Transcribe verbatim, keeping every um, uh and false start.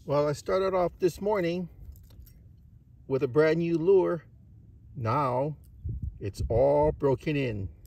Well, I started off this morning with a brand new lure. Now it's all broken in.